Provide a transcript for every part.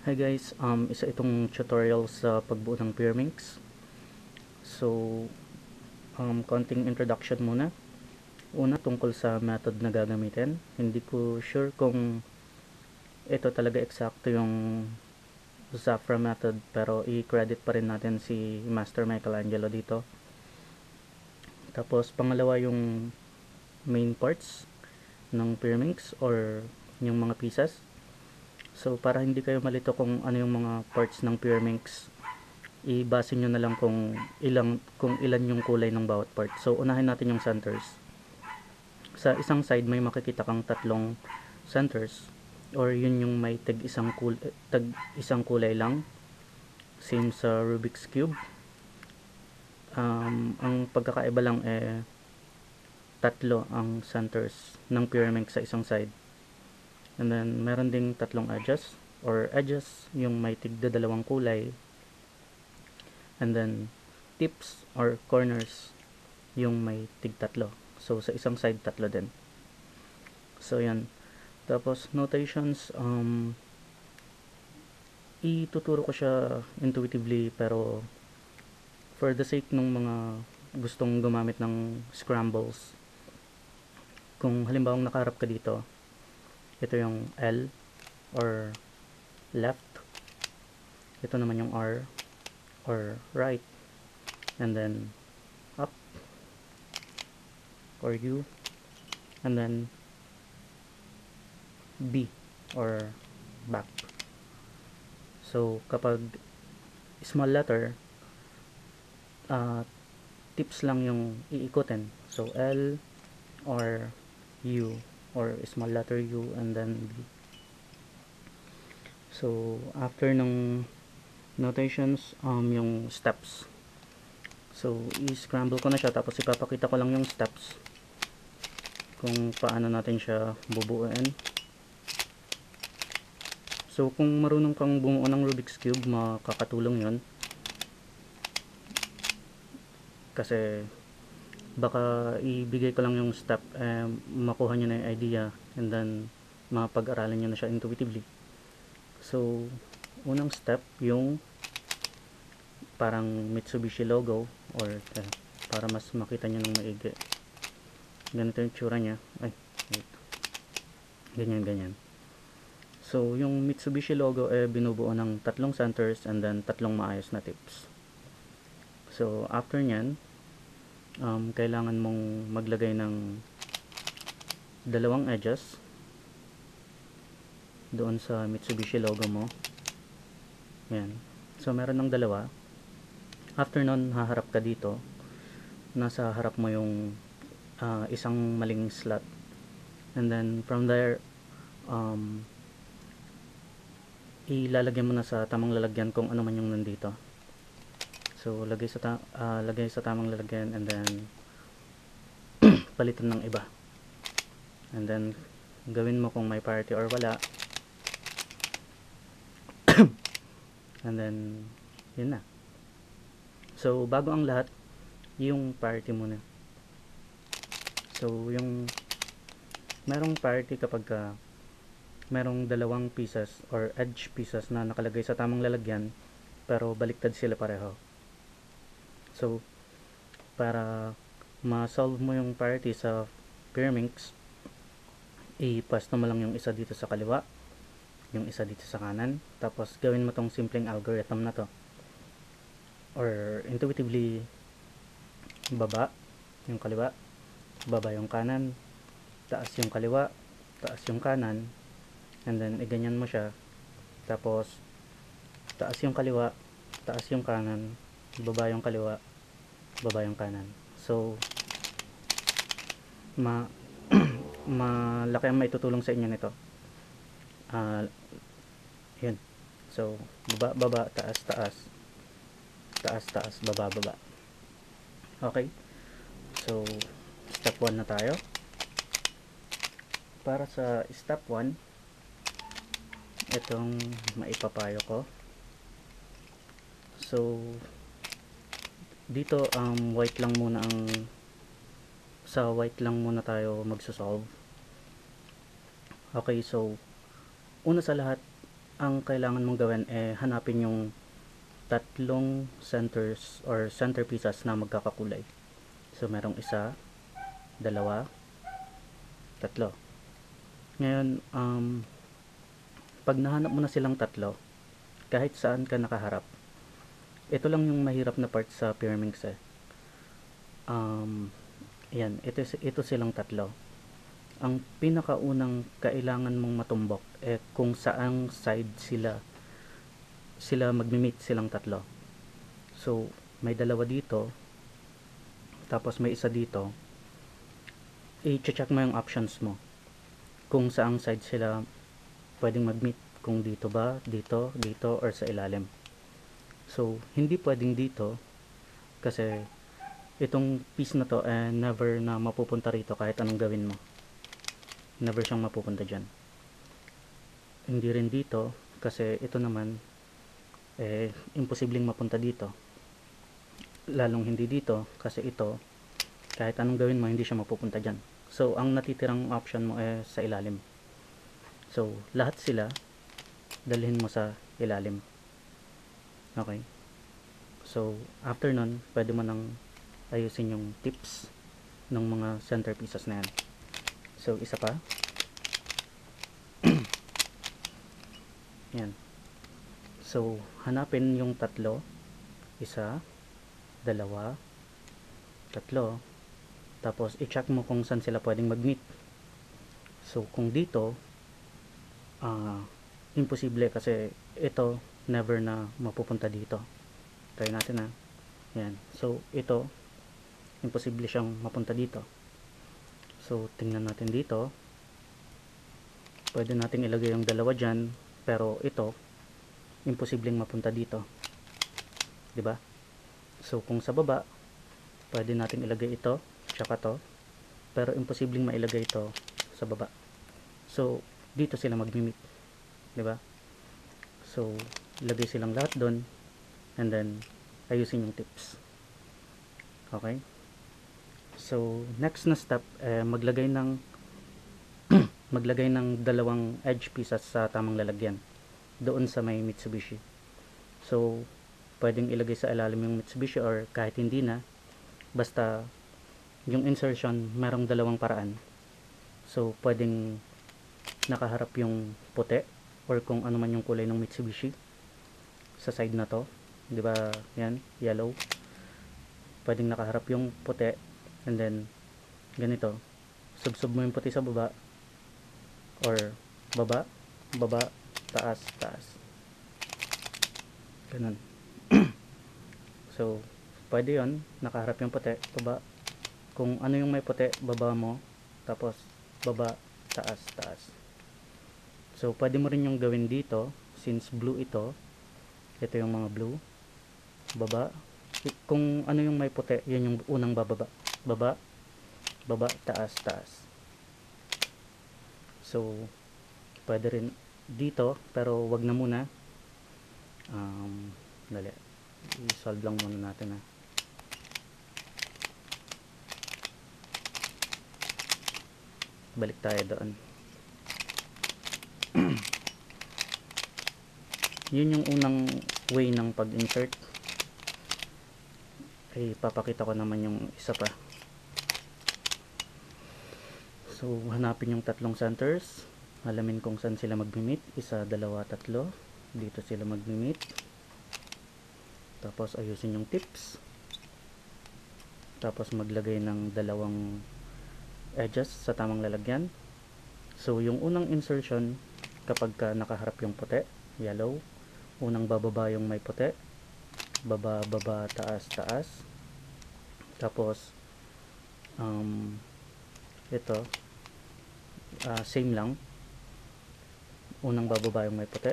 Hi guys, isa itong tutorial sa pagbuo ng Pyraminx. So, konting introduction muna. Una, tungkol sa method na gagamitin. Hindi ko sure kung ito talaga eksakto yung Zafra method, pero i-credit pa rin natin si Master Michelangelo dito. Tapos, pangalawa yung main parts ng Pyraminx or yung mga pieces. So, para hindi kayo malito kung ano yung mga parts ng Pyraminx, ibase nyo na lang kung ilan yung kulay ng bawat part. So, unahin natin yung centers. Sa isang side, may makikita kang tatlong centers, or yun yung may tag isang kulay lang. Same sa Rubik's Cube. Ang pagkakaiba lang tatlo ang centers ng Pyraminx sa isang side. And then, meron ding tatlong edges, yung may tigda dalawang kulay. And then, tips or corners, yung may tig tatlo. So, sa isang side, tatlo din. So, yan. Tapos, notations, ituturo ko siya intuitively, pero for the sake ng mga gustong gumamit ng scrambles, kung halimbawa nakaharap ka dito, ito yung L or left, ito naman yung R or right, and then up or U, and then B or back. So, kapag small letter, tips lang yung iikutin. So, L or U or small letter U and then B. So, after ng notations, yung steps. So, i-scramble ko na siya, tapos ipapakita ko lang yung steps kung paano natin siya bubuuin. So, kung marunong kang bumuo ng Rubik's Cube, makakatulong yon. Kasi, baka ibigay ko lang yung step, makuha nyo na yung idea, and then, mapag-aralan nyo na siya intuitively. So, unang step, yung parang Mitsubishi logo, or para mas makita nyo ng maigi. Ganito yung tsura niya. Ay, wait. Ganyan. So, yung Mitsubishi logo binubuo ng tatlong centers and then tatlong maayos na tips. So, after nyan, kailangan mong maglagay ng dalawang edges doon sa Mitsubishi logo mo. Yan. So, meron ng dalawa. After nun, haharap ka dito. Nasa harap mo yung isang maling slot. And then, from there, ilalagyan mo na sa tamang lalagyan kung ano man yung nandito. So, lagay sa tamang lalagyan and then palitan ng iba. And then, gawin mo kung may parity or wala. And then, yun na. So, bago ang lahat, yung parity muna. So, yung merong parity kapag merong dalawang pieces or edge pieces na nakalagay sa tamang lalagyan pero baliktad sila pareho. So, para ma-solve mo yung parity sa Pyraminx, i-paste mo lang yung isa dito sa kaliwa, yung isa dito sa kanan, tapos gawin mo tong simpleng algorithm na to, or intuitively baba yung kaliwa, baba yung kanan, taas yung kaliwa, taas yung kanan, and then iganyan mo siya, tapos taas yung kaliwa, taas yung kanan, baba yung kaliwa, baba yung kanan. So, malaki ang maitutulong sa inyo nito. Yun. So, baba, taas, baba. Okay. So, step 1 na tayo. Para sa step 1, itong maipapayo ko. So, dito white lang muna sa white lang muna tayo magsosolve. Okay, so una sa lahat, ang kailangan mong gawin hanapin yung tatlong centers or centerpieces na magkakakulay. So merong isa, dalawa, tatlo. Ngayon, pag nahanap mo na silang tatlo, kahit saan ka nakaharap, ito lang yung mahirap na part sa Pyraminx yan, ito silang tatlo. Ang pinakaunang kailangan mong matumbok kung saang side sila magmi-meet silang tatlo. So may dalawa dito, tapos may isa dito. I-check mo yung options mo kung saang side sila pwedeng mag-meet, kung dito ba, dito, or sa ilalim. So hindi pwedeng dito kasi itong piece na to never na mapupunta rito kahit anong gawin mo. Never siyang mapupunta dyan. Hindi rin dito kasi ito naman imposibleng mapunta dito. Lalong hindi dito kasi ito kahit anong gawin mo hindi siya mapupunta dyan. So ang natitirang option mo sa ilalim. So lahat sila dalhin mo sa ilalim. Okay. So after nun pwede mo nang ayusin yung tips ng mga centerpieces na yan. So isa pa. Yan. So hanapin yung tatlo. Isa, dalawa, tatlo. Tapos i-check mo kung saan sila pwedeng mag-meet. So kung dito imposible kasi ito never na mapupunta dito. Try natin ha. Yan. So ito imposible siyang mapunta dito. So tingnan natin dito. Pwede nating ilagay yung dalawa dyan, pero ito imposibleng mapunta dito. 'Di ba? So kung sa baba pwede nating ilagay ito tsaka to, pero imposibleng mailagay ito sa baba. So dito sila magmi-meet. 'Di ba? So ilagay silang lahat doon and then ayusin yung tips. Okay? So next na step maglagay ng maglagay ng dalawang edge pieces sa tamang lalagyan doon sa may Mitsubishi. So pwedeng ilagay sa ilalim yung Mitsubishi or kahit hindi na, basta yung insertion merong dalawang paraan. So pwedeng nakaharap yung puti or kung ano man yung kulay ng Mitsubishi sa side na to, 'di ba? Yan, yellow. Pwedeng nakaharap yung puti and then ganito, subsub mo yung puti sa baba or baba, baba, taas, taas. Ganun. So pwede yon, nakaharap yung puti, baba. Kung ano yung may puti, baba mo, tapos baba, taas, taas. So pwede mo rin yung gawin dito, since blue ito yung mga blue, baba. Kung ano yung may puti, yun yung unang bababa. Baba, baba, taas, taas. So pwede rin dito, pero wag na muna. Dali, i-solve lang muna natin ha. Balik tayo doon. Yun yung unang way ng pag-insert. Ay papakita ko naman yung isa pa. So hanapin yung tatlong centers, alamin kung saan sila magmi-meet. Isa, dalawa, tatlo. Dito sila magmi-meet. Tapos ayusin yung tips. Tapos maglagay ng dalawang edges sa tamang lalagyan. So yung unang insertion, kapag nakaharap yung puti, yellow, unang bababa yung may puti, baba, baba, taas, taas. Tapos ito same lang, unang bababa yung may puti.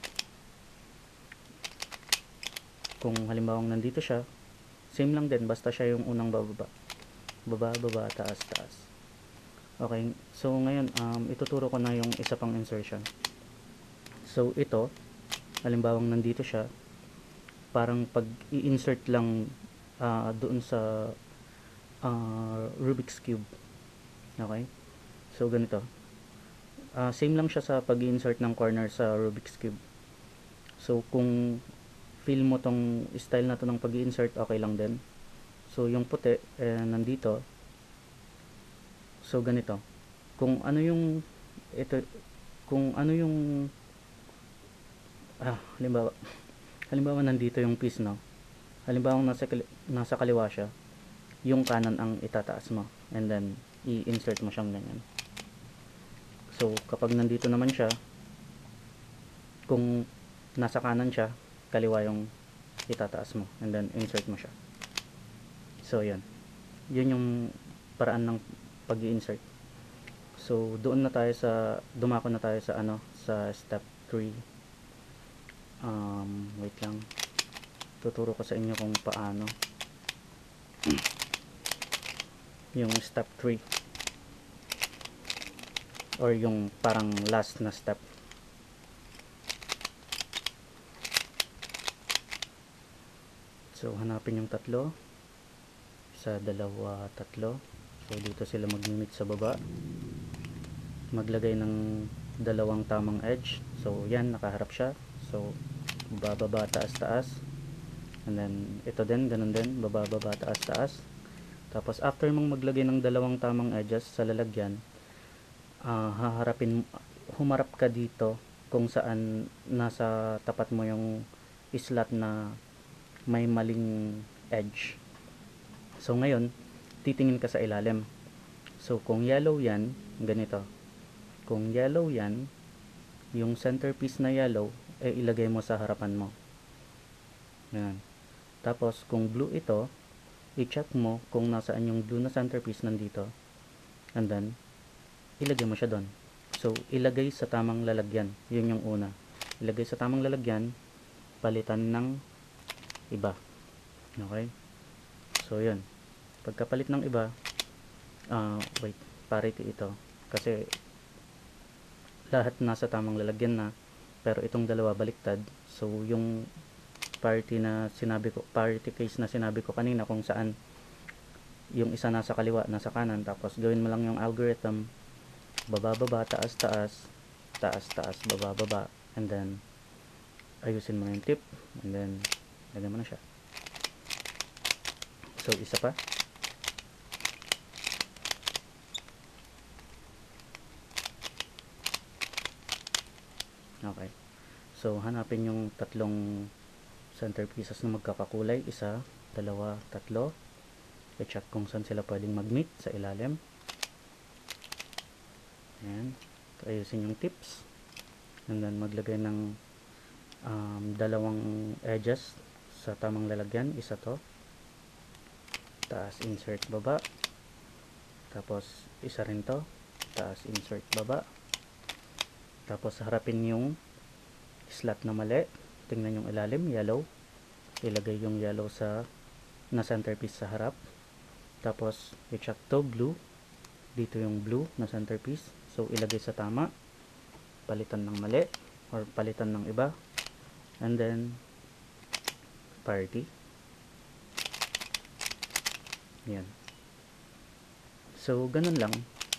Kung halimbawang nandito siya, same lang din, basta siya yung unang bababa, baba, baba, taas, taas. Okay, so ngayon ituturo ko na yung isa pang insertion. So ito, halimbawang nandito siya, parang pag i-insert lang doon sa Rubik's Cube. Okay, so ganito, same lang siya sa pag i-insert ng corner sa Rubik's Cube. So kung feel mo tong style na to ng pag-insert, okay lang din. So yung puti nandito. So ganito, kung ano yung ito, kung ano yung halimbawa nandito yung piece, no, halimbawa nasa kaliwa siya, yung kanan ang itataas mo, and then i-insert mo siyang ganyan. So kapag nandito naman siya, kung nasa kanan siya, kaliwa yung itataas mo, and then insert mo siya. So yun yung paraan ng pag-i-insert. So dumako na tayo sa sa step 3. Wait lang, tuturo ko sa inyo kung paano yung step 3, or yung parang last na step. So hanapin yung tatlo, isa, dalawa, tatlo. So dito sila mag-meet sa baba, maglagay ng dalawang tamang edge. So yan, nakaharap siya. So bababa, taas, taas, and then ito din, ganun din, bababa, taas, taas. Tapos after mong maglagay ng dalawang tamang edges sa lalagyan, humarap ka dito kung saan nasa tapat mo yung slot na may maling edge. So ngayon, titingin ka sa ilalim. So kung yellow yan, ganito. Kung yellow yan, yung centerpiece na yellow, ilagay mo sa harapan mo. Yan. Tapos kung blue ito, i-check mo kung nasaan yung blue na centerpiece nandito. And then, ilagay mo siya doon. So ilagay sa tamang lalagyan. Yun yung una. Ilagay sa tamang lalagyan, palitan ng iba. Okay? So yun. Pagkapalit ng iba, wait, parity ito. Kasi lahat nasa tamang lalagyan na, pero itong dalawa baliktad. So yung parity case na sinabi ko kanina, kung saan yung isa nasa kaliwa, nasa kanan, tapos gawin mo lang yung algorithm, baba, taas, taas, taas, taas, baba, and then ayusin mo yung tip, and then lagyan mo na siya. So isa pa. Okay. So hanapin yung tatlong centerpieces na magkakakulay, isa, dalawa, tatlo. I-check kung saan sila pwedeng mag-meet sa ilalim. Ayan. Ayusin yung tips, and then maglagay ng dalawang edges sa tamang lalagyan. Isa to, taas, insert, baba. Tapos isa rin to, taas, insert, baba. Tapos harapin yung slot na mali, tingnan yung ilalim, yellow, ilagay yung yellow na centerpiece sa harap. Tapos i-check to, blue, dito yung blue na centerpiece, so ilagay sa tama, palitan ng mali or palitan ng iba, and then parity. Yan. So ganun lang.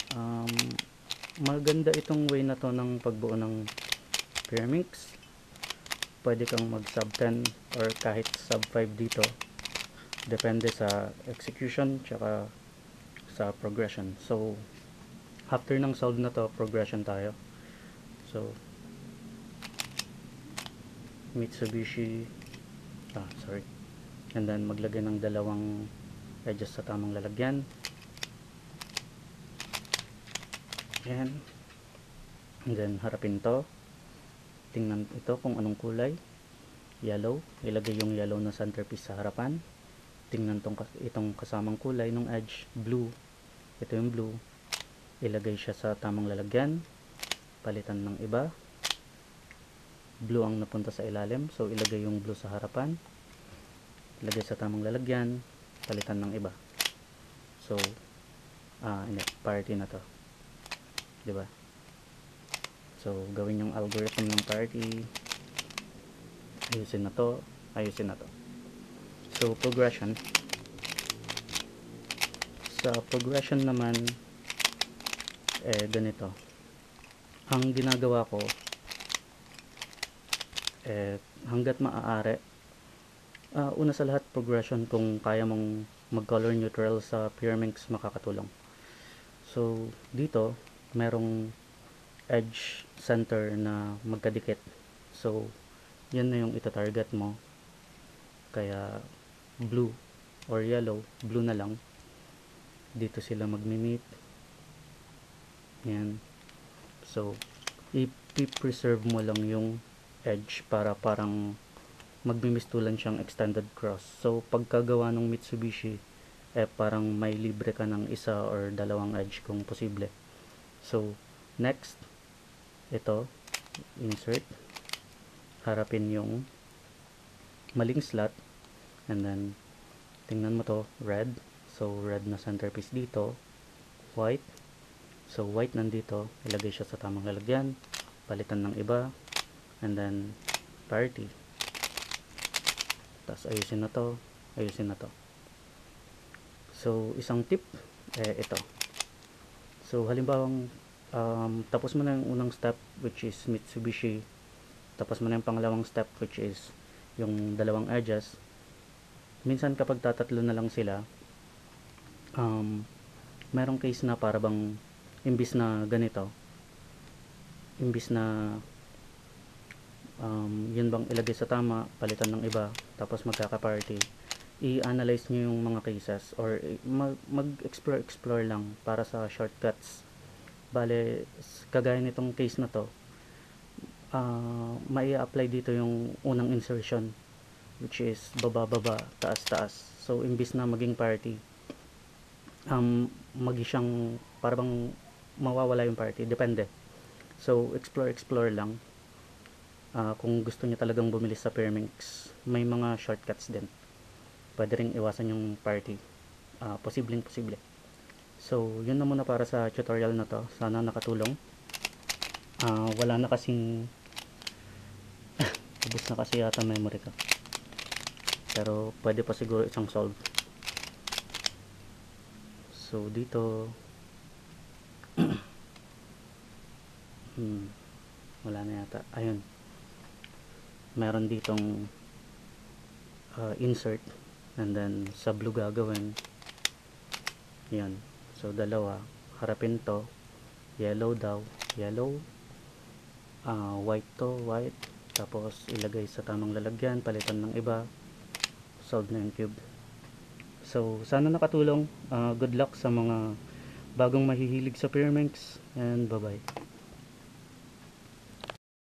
Maganda itong way na to ng pagbuo ng Pyraminx. Pwede kang mag sub 10 or kahit sub 5 dito, depende sa execution tsaka sa progression. So after ng solve na to, progression tayo. So Mitsubishi, and then maglagay ng dalawang edges sa tamang lalagyan. Yan. And then harapin to, tingnan ito kung anong kulay, yellow, ilagay yung yellow na centerpiece sa harapan. Tingnan itong kasamang kulay ng edge, blue, ito yung blue, ilagay siya sa tamang lalagyan, palitan ng iba. Blue ang napunta sa ilalim, so ilagay yung blue sa harapan, ilagay sa tamang lalagyan, palitan ng iba. So parity na to, diba? So gawin yung algorithm ng parity, ayusin na to, ayusin na to. So progression, sa progression naman ganito ang ginagawa ko. hanggat maaari, una sa lahat, progression. Kung kaya mong mag-color neutral sa Pyraminx, makakatulong. So dito merong edge center na magkadikit, so yan na yung ita-target mo. Kaya blue or yellow, blue na lang, dito sila magmi-meet. Yan. So i-preserve mo lang yung edge para parang magmimistulan siyang extended cross. So pagkagawa ng Mitsubishi, parang may libre ka ng isa or dalawang edge kung posible. So next, ito, insert, harapin yung maling slot, and then tingnan mo to, red. So red na centerpiece dito, white. So white nandito, ilagay siya sa tamang lalagyan, palitan ng iba, and then parity. Tapos ayusin na to, ayusin na to. So isang tip, ito. So halimbawang tapos mo na yung unang step, which is Mitsubishi, tapos mo na yung pangalawang step, which is yung dalawang edges. Minsan kapag tatatlo na lang sila, merong case na para bang imbis na ganito, imbis na yun bang ilagay sa tama, palitan ng iba, tapos magkaka-party, i-analyze nyo yung mga cases or mag-explore lang para sa shortcuts. Bale, kagaya nitong case na to, mai-apply dito yung unang insertion, which is baba-baba, taas-taas. So imbis na maging party, siyang parang mawawala yung party, depende. So explore lang. Kung gusto niyo talagang bumili sa Pyraminx, may mga shortcuts din. Pwede ring iwasan yung party, posibleng posible. So yun na muna para sa tutorial na to. Sana nakatulong. Wala na kasing ubos na kasi yata memory ko, pero pwede pa siguro isang solve. So dito wala na yata. Ayun, meron ditong insert, and then sa blue gagawin yan. So dalawa, harapin to, yellow daw, yellow, white to, white, tapos ilagay sa tamang lalagyan, palitan ng iba, solve na yung cube. So sana nakatulong. Good luck sa mga bagong mahihilig sa Pyraminx, and bye bye.